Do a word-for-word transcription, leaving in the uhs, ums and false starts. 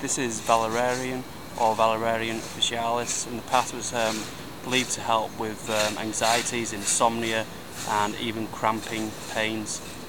This is valerian or valerian officinalis. In the past, it was um, believed to help with um, anxieties, insomnia, and even cramping pains.